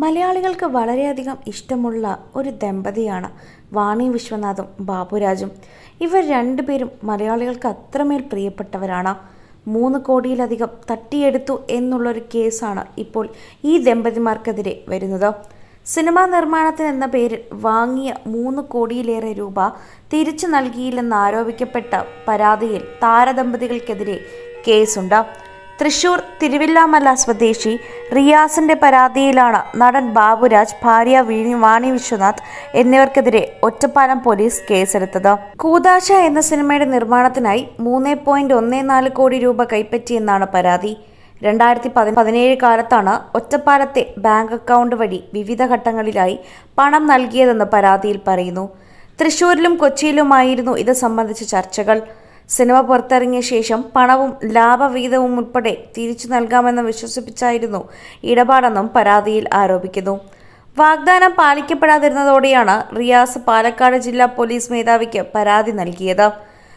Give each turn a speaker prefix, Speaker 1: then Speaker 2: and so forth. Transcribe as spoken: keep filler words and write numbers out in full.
Speaker 1: മലയാളികൾക്ക് വളരെയധികം ഇഷ്ടമുള്ള ഒരു ദമ്പതിയാണ് വാണി വിശ്വനാഥും ബാബുരാജും. ഇവർ രണ്ടുപേരും മലയാളികൾക്ക് അത്രമേൽ പ്രിയപ്പെട്ടവരാണ്. മൂന്ന് കോടിയിലധികം തട്ടിയെടുത്തു എന്നുള്ളൊരു കേസാണ് ഇപ്പോൾ ഈ ദമ്പതിമാർക്കെതിരെ വരുന്നത്. സിനിമാ നിർമ്മാണത്തിന് എന്ന പേരിൽ വാങ്ങിയ മൂന്ന് കോടിയിലേറെ രൂപ തിരിച്ചു നൽകിയില്ലെന്നാരോപിക്കപ്പെട്ട പരാതിയിൽ താരദമ്പതികൾക്കെതിരെ കേസുണ്ട്. തൃശൂർ തിരുവില്ലാമല സ്വദേശി റിയാസിന്റെ പരാതിയിലാണ് നടൻ ബാബുരാജ്, ഭാര്യ വാണി വിശ്വനാഥ് എന്നിവർക്കെതിരെ ഒറ്റപ്പാലം പോലീസ് കേസെടുത്തത്. കൂദാശ എന്ന സിനിമയുടെ നിർമ്മാണത്തിനായി മൂന്ന് പോയിന്റ് ഒന്ന് നാല് കോടി രൂപ കൈപ്പറ്റിയെന്നാണ് പരാതി. രണ്ടായിരത്തി പതിനേഴ് കാലത്താണ് ഒറ്റപ്പാലത്തെ ബാങ്ക് അക്കൗണ്ട് വഴി വിവിധ ഘട്ടങ്ങളിലായി പണം നൽകിയതെന്ന് പരാതിയിൽ പറയുന്നു. തൃശൂരിലും കൊച്ചിയിലുമായിരുന്നു ഇത് സംബന്ധിച്ച ചർച്ചകൾ. സിനിമ പുറത്തിറങ്ങിയ ശേഷം പണവും ലാഭവിഹിതവും ഉൾപ്പെടെ തിരിച്ചു നൽകാമെന്ന് വിശ്വസിപ്പിച്ചായിരുന്നു ഇടപാടെന്നും പരാതിയിൽ ആരോപിക്കുന്നു. വാഗ്ദാനം പാലിക്കപ്പെടാതിരുന്നതോടെയാണ് റിയാസ് പാലക്കാട് ജില്ലാ പോലീസ് മേധാവിക്ക് പരാതി നൽകിയത്.